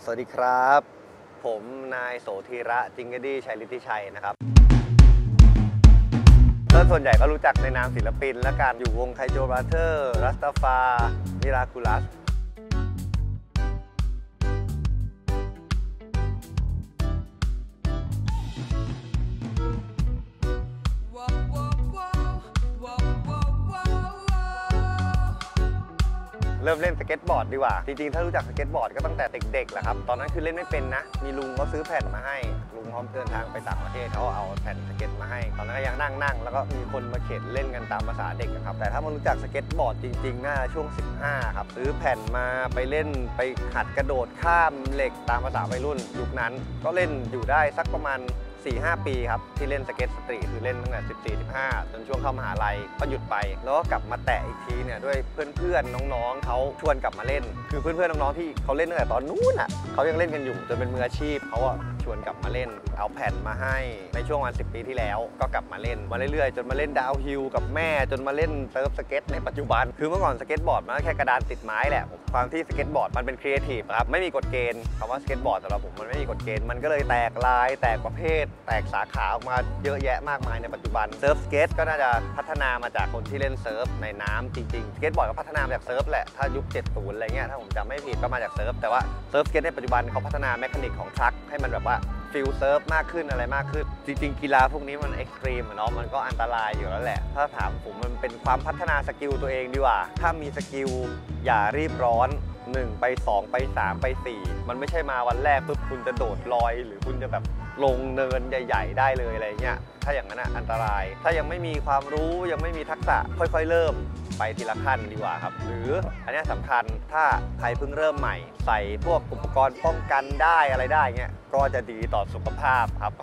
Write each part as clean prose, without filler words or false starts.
สวัสดีครับผมนายโสธีระจิงกดีชัยฤทธิชัยนะครับส่วนใหญ่ก็รู้จักในนามศิลปินและการอยู่วงไคโจบราเธอร์รัสตาฟามิราคูลัสเริ่มเล่นสเก็ตบอร์ดดีกว่าจริงๆถ้ารู้จักสเก็ตบอร์ดก็ตั้งแต่เด็กๆแหละครับตอนนั้นคือเล่นไม่เป็นนะมีลุงเขาซื้อแผ่นมาให้ลุงพร้อมเดินทางไปต่างประเทศเขาเอาแผ่นสเก็ตมาให้ตอนนั้นก็ยังนั่งแล้วก็มีคนมาเข็นเล่นกันตามภาษาเด็กนะครับแต่ถ้ามารู้จักสเก็ตบอร์ดจริงๆน่าช่วง15ครับซื้อแผ่นมาไปเล่นไปหัดกระโดดข้ามเหล็กตามภาษาวัยรุ่นยุคนั้นก็เล่นอยู่ได้สักประมาณ4-5 ปีครับที่เล่นสเก็ตสตรีทคือเล่นตั้งแต่14-15จนช่วงเข้ามหาลัยก็หยุดไปแล้วก็กลับมาแตะอีกทีเนี่ยด้วยเพื่อนๆน้องๆเขาชวนกลับมาเล่นคือเพื่อนๆน้องๆที่เขาเล่นตั้งแต่ตอนนู้นอ่ะเขายังเล่นกันอยู่จนเป็นมืออาชีพเขาชวนกลับมาเล่นเอาแผ่นมาให้ในช่วงวัน10 ปีที่แล้วก็กลับมาเล่นมาเรื่อยๆจนมาเล่นดาวฮิลกับแม่จนมาเล่นเซิร์ฟสเก็ตในปัจจุบันคือเมื่อก่อนสเก็ตบอร์ดมันแค่กระดานติดไม้แหละความที่สเก็ตบอร์ดมันเป็นครีเอทีฟครับไม่มีกฎเกณฑ์คำว่าสเก็ตบอร์ดสำหรับผมมันไม่มีกฎเกณฑ์มันก็เลยแตกลายแตกประเภทแตกสาขาออกมาเยอะแยะมากมายในปัจจุบันเซิร์ฟสเก็ตก็น่าจะพัฒนามาจากคนที่เล่นเซิร์ฟในน้ำจริงๆสเก็ตบอร์ดก็พัฒนามาจากเซิร์ฟแหละถ้ายุค70อะไรเงี้ยถ้าผมจำไม่ผิดก็มาจากเซิร์ฟแต่ว่าเซิร์ฟสเก็ตในปัจจุบันเขาพัฒนาแมคานิกของทรัคให้มันแบบว่าฟิลเซิร์ฟมากขึ้นอะไรมากขึ้นจริงๆกีฬาพวกนี้มันเอ็กซ์ตรีมเนาะมันก็อันตรายอยู่แล้วแหละถ้าถามผมมันเป็นความพัฒนาสกิลตัวเองดีกว่าถ้ามีสกิลอย่ารีบร้อน1ไป2ไป3ไป4มันไม่ใช่มาวันแรกปุ๊บคุณจะโดดลอยหรือคุณจะแบบลงเนินใหญ่ๆได้เลยอะไรเงี้ยถ้าอย่างนั้นอันตรายถ้ายังไม่มีความรู้ยังไม่มีทักษะค่อยๆเริ่มไปทีละขั้นดีกว่าครับหรืออันนี้สำคัญถ้าใครเพิ่งเริ่มใหม่ใส่พวกอุปกรณ์ป้องกันได้อะไรได้เงี้ยก็จะดีต่อสุขภาพครับ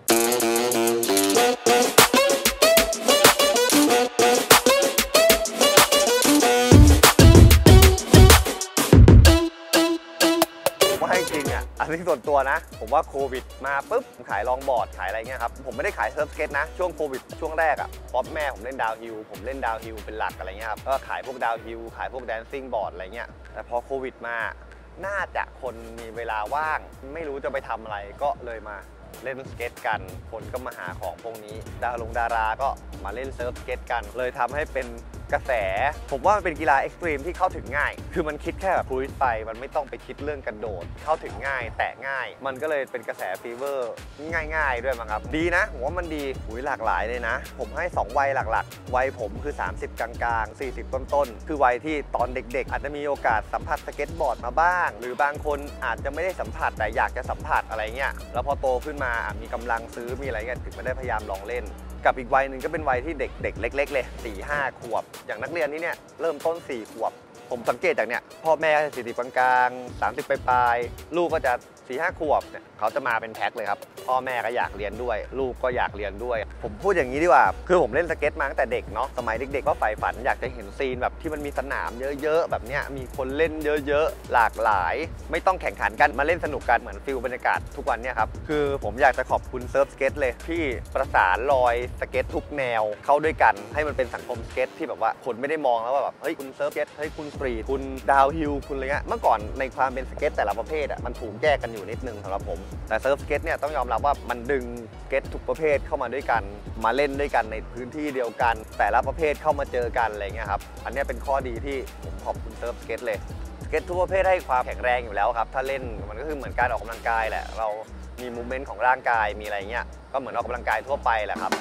ว่าให้จริงอ่ะอันนี้ส่วนตัวนะผมว่าโควิดมาปุ๊บขายลองบอร์ดขายอะไรเงี้ยครับผมไม่ได้ขายเซิร์ฟสเก็ตนะช่วงโควิดช่วงแรกอ่ะเพราะแม่ผมเล่นดาวฮิลผมเล่นดาวฮิลเป็นหลักอะไรเงี้ยครับก็ขายพวกดาวฮิลขายพวกแดนซิ่งบอร์ดอะไรเงี้ยแต่พอโควิดมาน่าจะคนมีเวลาว่างไม่รู้จะไปทำอะไรก็เลยมาเล่นสเก็ตกันคนก็มาหาของพวกนี้ดาราก็มาเล่นเซิร์ฟสเก็ตกันเลยทำให้เป็นกระแสผมว่ามันเป็นกีฬาเอ็กซ์ตรีมที่เข้าถึงง่ายคือมันคิดแค่แบบครูซไปมันไม่ต้องไปคิดเรื่องกระโดดเข้าถึงง่ายแตะง่ายมันก็เลยเป็นกระแสฟีเวอร์ง่ายๆด้วยมั้งครับดีนะผมว่ามันดีหลากหลายเลยนะผมให้2วัยหลักๆวัยผมคือ30กลางๆ40ต้นๆคือวัยที่ตอนเด็กๆอาจจะมีโอกาสสัมผัสสเก็ตบอร์ดมาบ้างหรือบางคนอาจจะไม่ได้สัมผัสแต่อยากจะสัมผัสอะไรเงี้ยแล้วพอโตขึ้นมามีกำลังซื้อมีอะไรเงี้ยถึงมาได้พยายามลองเล่นกับอีกวัยหนึ่งก็เป็นวัยที่เด็กเล็กๆเลย4-5 ขวบอย่างนักเรียนนี้เนี่ยเริ่มต้น4 ขวบผมสังเกตจากเนี่ยพ่อแม่40กลางๆ30ปลายลูกก็จะ4-5 ขวบเนี่ยเขาจะมาเป็นแพ็คเลยครับพ่อแม่ก็อยากเรียนด้วยลูกก็อยากเรียนด้วยผมพูดอย่างนี้ดีกว่าคือผมเล่นสเก็ตมาตั้งแต่เด็กเนาะสมัยเด็กๆก็ใฝ่ฝันอยากจะเห็นซีนแบบที่มันมีสนามเยอะๆแบบเนี้ยมีคนเล่นเยอะๆหลากหลายไม่ต้องแข่งขันกันมาเล่นสนุกกันเหมือนฟิลบรรยากาศทุกวันเนี่ยครับคือผมอยากจะขอบคุณเซิร์ฟสเก็ตเลยที่ประสานรอยสเก็ตทุกแนวเข้าด้วยกันให้มันเป็นสังคมสเก็ตที่แบบว่าคนไม่ได้มองแล้วว่าแบบเฮ้ยคุณเซิร์ฟสเก็ตเฮ้ยคุณสตรีทคุณดาวฮิลคุณอะไรเงี้ยเมื่อก่อนในความเป็นสเก็ตแต่ละประเภทมันถูกแยกกันอยู่นิดนึงสำหรับผมแต่เซิร์ฟสเก็ตเนี่ยต้องยอมรับว่ามันดึงสเก็ตทุกประเภทเข้ามาด้วยกันมาเล่นด้วยกันในพื้นที่เดียวกันแต่ละประเภทเข้ามาเจอกันอะไรเงี้ยครับอันนี้เป็นข้อดีที่ผมขอบคุณเซิร์ฟสเก็ตเลยสเก็ตทุกประเภทให้ความแข็งแรงอยู่แล้วครับถ้าเล่นมันก็คือเหมือนการออกกำลังกายแหละเรามีมูฟเมนต์ของร่างกายมีอะไรเงี้ยก็เหมือนออกกำลังกายทั่วไปแหละครับ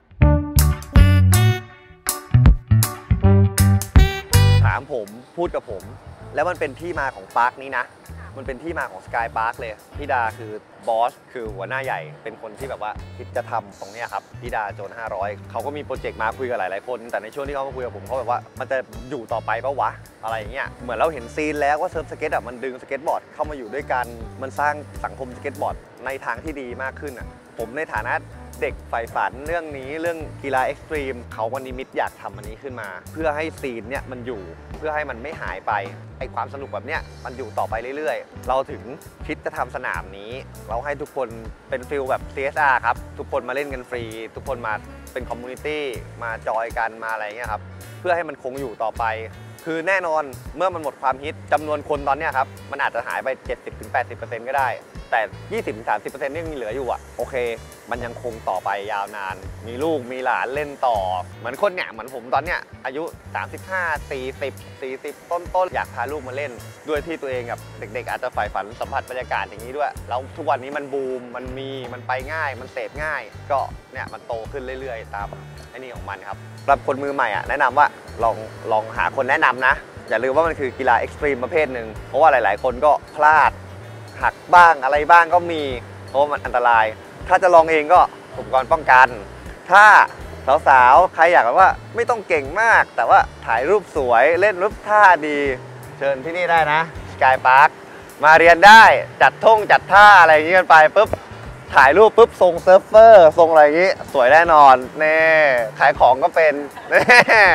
ถามผมพูดกับผมแล้วมันเป็นที่มาของปาร์คนี้นะมันเป็นที่มาของสกายพาร์คเลยพี่ดาคือบอสคือหัวหน้าใหญ่เป็นคนที่แบบว่าคิดจะทำตรงนี้ครับพี่ดาโจน500เขาก็มีโปรเจกต์มาคุยกับหลายๆคนแต่ในช่วงที่เขามาคุยกับผมเขาแบบว่ามันจะอยู่ต่อไปปะวะอะไรอย่างเงี้ยเหมือนเราเห็นซีนแล้วว่าเซิร์ฟสเก็ตมันดึงสเก็ตบอร์ดเข้ามาอยู่ด้วยกันมันสร้างสังคมสเก็ตบอร์ดในทางที่ดีมากขึ้นผมในฐานะเด็กใฝ่ฝันเรื่องนี้เรื่องกีฬาเอ็กซ์ตรีมเขาวันนิมิตอยากทำอันนี้ขึ้นมาเพื่อให้ซีนเนี่ยมันอยู่เพื่อให้มันไม่หายไปไอความสนุกแบบเนี้ยมันอยู่ต่อไปเรื่อยๆเราถึงคิดจะทำสนามนี้เราให้ทุกคนเป็นฟิลแบบ CSR ครับทุกคนมาเล่นกันฟรีทุกคนมาเป็นคอมมูนิตี้มาจอยกันมาอะไรเงี้ยครับเพื่อให้มันคงอยู่ต่อไปคือแน่นอนเมื่อมันหมดความฮิตจำนวนคนตอนเนี้ยครับมันอาจจะหายไป 70-80% ก็ได้แต่ 20-30% ที่ยังเหลืออยู่โอเคมันยังคงต่อไปยาวนานมีลูกมีหลานเล่นต่อเหมือนคนเนี่ยเหมือนผมตอนเนี้ยอายุ35 40ต้นอยากพาลูกมาเล่นด้วยที่ตัวเองกับเด็กๆอาจจะใฝ่ฝันสัมผัสบรรยากาศอย่างนี้ด้วยแล้วทุกวันนี้มันบูมมันไปง่ายมันเสพง่ายก็เนี่ยมันโตขึ้นเรื่อยๆตามไอ้นี่ของมันครับสำหรับคนมือใหม่แนะนำว่าลองหาคนแนะนำนะอย่าลืมว่ามันคือกีฬาเอ็กซ์ตรีมประเภทหนึ่งเพราะว่าหลายๆคนก็พลาดหักบ้างอะไรบ้างก็มีเพราะมันอันตรายถ้าจะลองเองก็อุปกรณ์ป้องกันถ้าสาวๆใครอยากว่าไม่ต้องเก่งมากแต่ว่าถ่ายรูปสวยเล่นรูปท่าดีเชิญที่นี่ได้นะสกายพาร์คมาเรียนได้จัดท่าอะไรอย่างนี้กันไปปุ๊บถ่ายรูปปุ๊บทรงเซิร์ฟเวอร์ทรงอะไรอย่างนี้สวยแน่นอนแน่ขายของก็เป็นแน่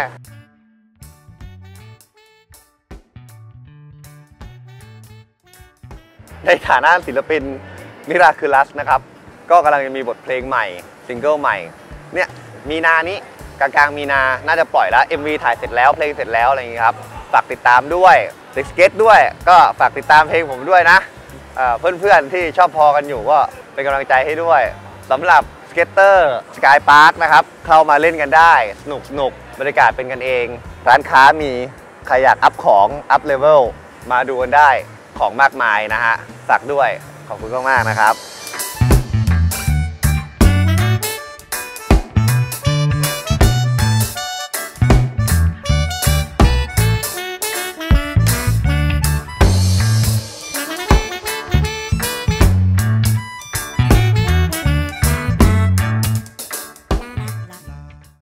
ในฐานะศิลปินมิราคิลัสนะครับก็กำลังจะมีบทเพลงใหม่ซิงเกิลใหม่เนี่ยมีนานี้กลางมีนาน่าจะปล่อยแล้ว MV ถ่ายเสร็จแล้วเพลงเสร็จแล้วอะไรอย่างนี้ครับฝากติดตามด้วยเด็กสเก็ตด้วยก็ฝากติดตามเพลงผมด้วยนะเพื่อนๆที่ชอบพอกันอยู่ก็เป็นกำลังใจให้ด้วยสำหรับสเก็ตเตอร์สกายพาร์คนะครับเข้ามาเล่นกันได้สนุกบรรยากาศเป็นกันเองร้านค้ามีใครอยากอัพของอัพเลเวลมาดูกันได้ของมากมายนะฮะฝากด้วยขอบคุณมากๆนะครับ